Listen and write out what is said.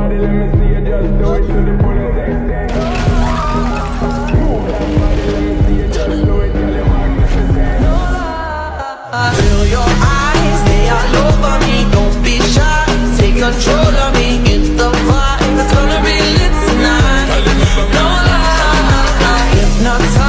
body, let me see you just do it to the fullest extent. Move that body, let me see you just do it till you're magnificent. Feel your eyes, they all over me. Don't be shy, take control of me. It's the vibe, it's gonna be lit tonight. No lie, hypnotize.